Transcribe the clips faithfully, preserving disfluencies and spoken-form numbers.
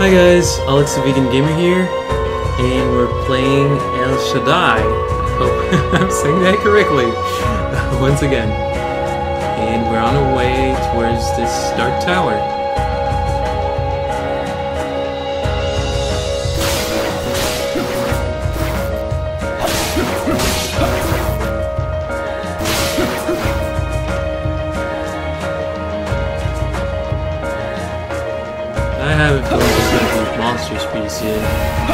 Hi guys, Alex the Vegan Gamer here, and we're playing El Shaddai. I hope I'm saying that correctly, once again. And we're on our way towards this Dark Tower. I have a feeling it's gonna be monsters pretty soon.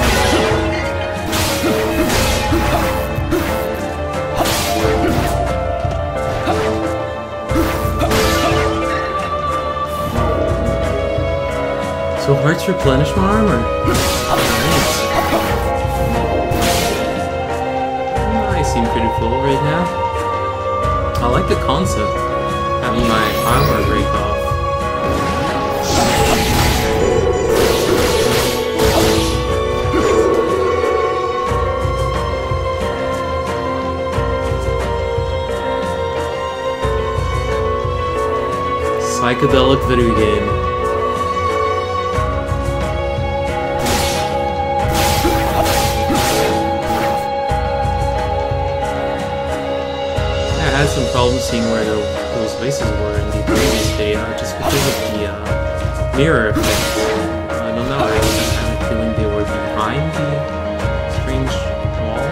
So hearts replenish my armor. Nice. I seem pretty full right now. I like the concept, having my armor break off. Psychedelic video game. I had some problems seeing where the, those bases were in the previous video, just because of the uh, mirror effect. I don't know, I just had a feeling they were behind the strange wall.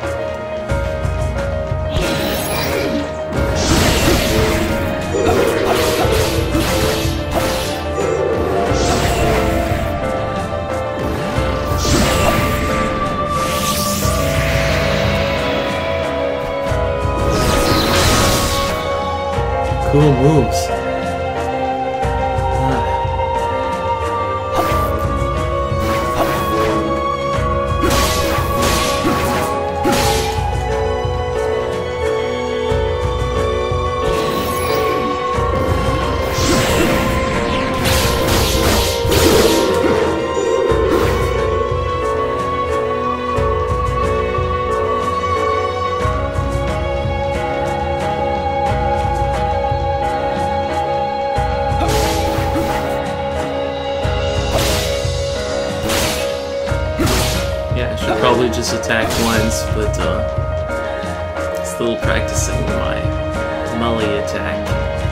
Cool moves. Probably just attack once, but uh, still practicing my melee attack.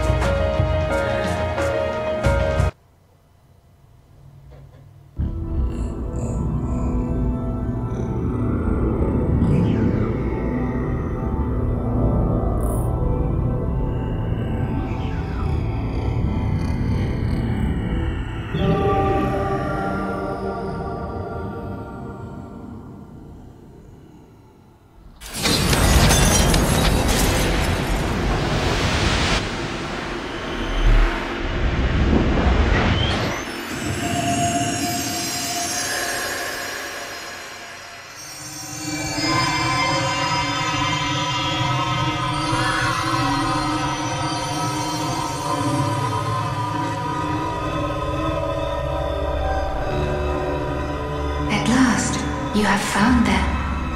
You have found them.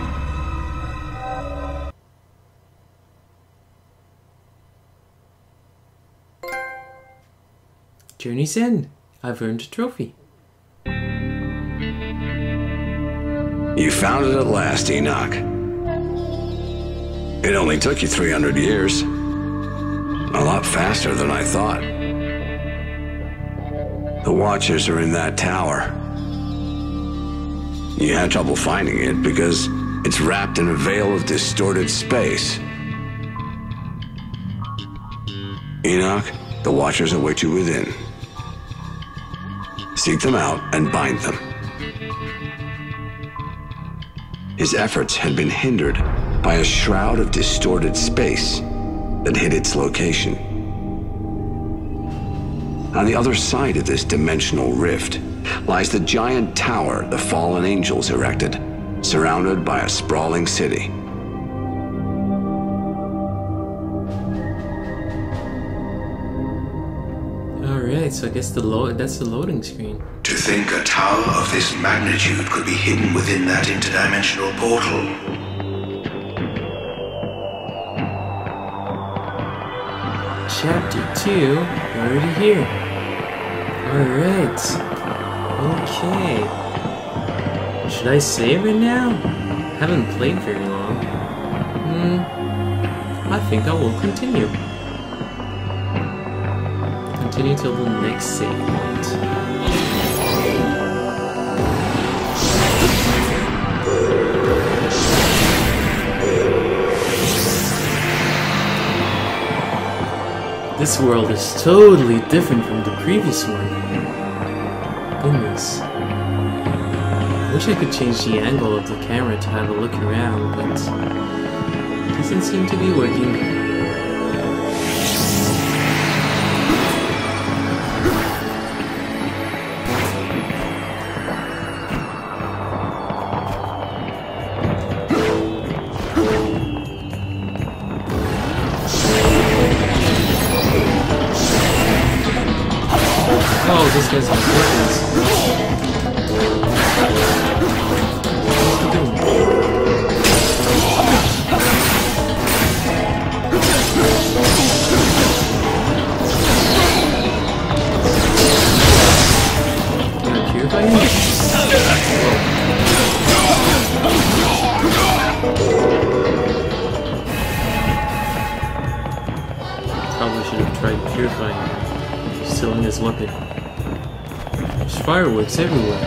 Journey's end. I've earned a trophy. You found it at last, Enoch. It only took you three hundred years. A lot faster than I thought. The Watchers are in that tower. You had trouble finding it because it's wrapped in a veil of distorted space. Enoch, the Watchers await you within. Seek them out and bind them. His efforts had been hindered by a shroud of distorted space that hid its location. On the other side of this dimensional rift lies the giant tower the fallen angels erected, surrounded by a sprawling city. Alright, so I guess the lo that's the loading screen. To think a tower of this magnitude could be hidden within that interdimensional portal. Chapter two, already here. Alright. Okay. Should I save it now? Haven't played very long. Hmm. I think I will continue. Continue till the next save point. This world is totally different from the previous one. Goodness. I wish I could change the angle of the camera to have a look around, but it doesn't seem to be working. Oh, this guy's on purpose. What's he doing? Can I purify him? Probably should have tried purifying him. Stealing his weapon. There's fireworks everywhere.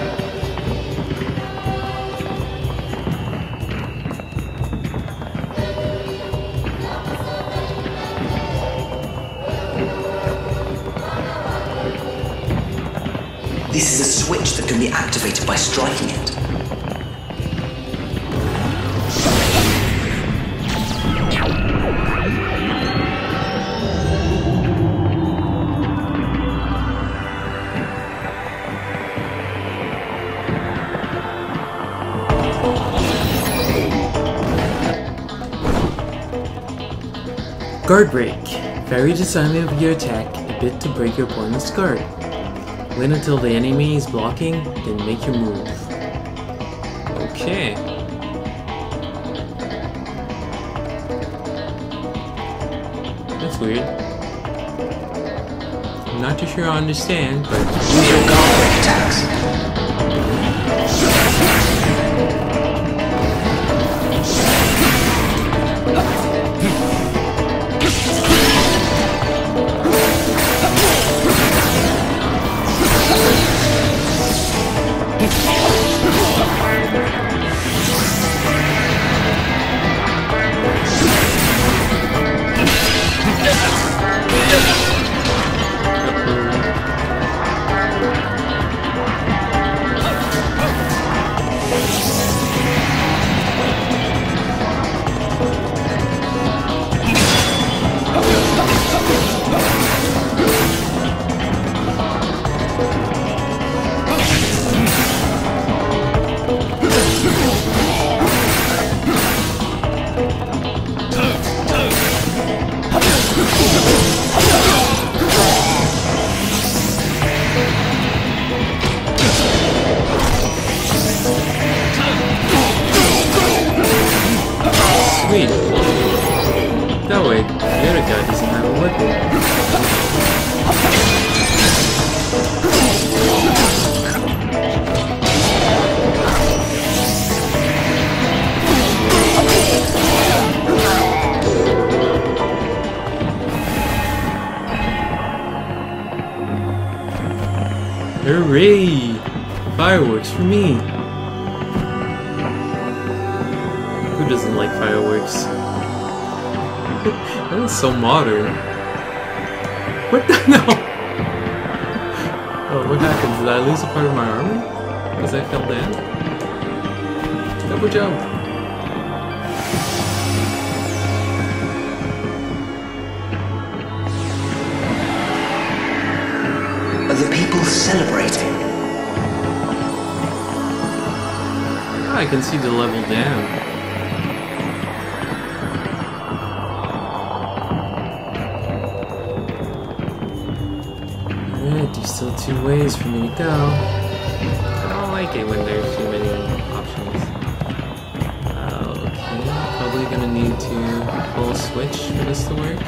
This is a switch that can be activated by striking it. Guard break. Vary the timing of your attack a bit to break your opponent's guard. Wait until the enemy is blocking, then make your move. Okay. That's weird. I'm not too sure I understand, but... Use your guard break attacks. Sweet. That way, the other guy doesn't have a weapon. Hooray! Fireworks for me! Who doesn't like fireworks? That is so modern. What the no? Oh, what happened? Did I lose a part of my armor? Because I fell down? Double jump! Are the people celebrating? I can see the level down. Alright, there's still two ways for me to go. I don't like it when there's too many options. Okay, probably gonna need to pull a switch for this to work.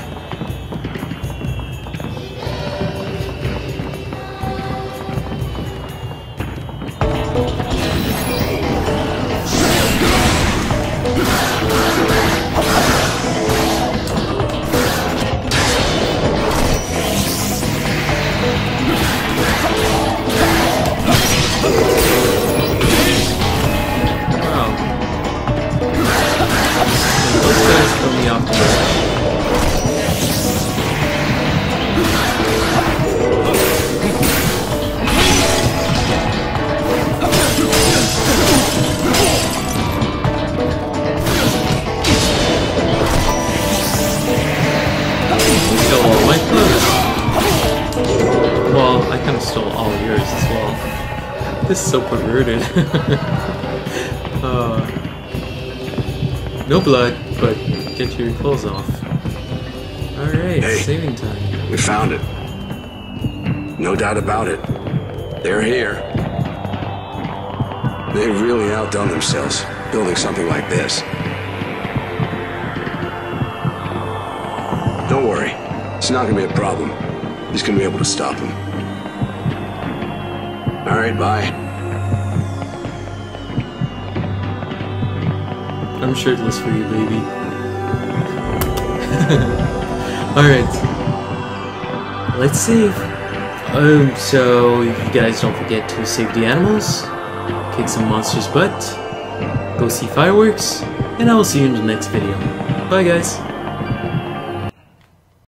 This is so perverted. uh, no blood, but get your clothes off. Alright, hey, saving time. We found it. No doubt about it. They're here. They've really outdone themselves, building something like this. Don't worry. It's not gonna be a problem. He's gonna be able to stop him. Alright, bye. I'm shirtless for you, baby. Alright. Let's save. Um, so, you guys don't forget to save the animals, kick some monsters' butt, go see fireworks, and I will see you in the next video. Bye, guys.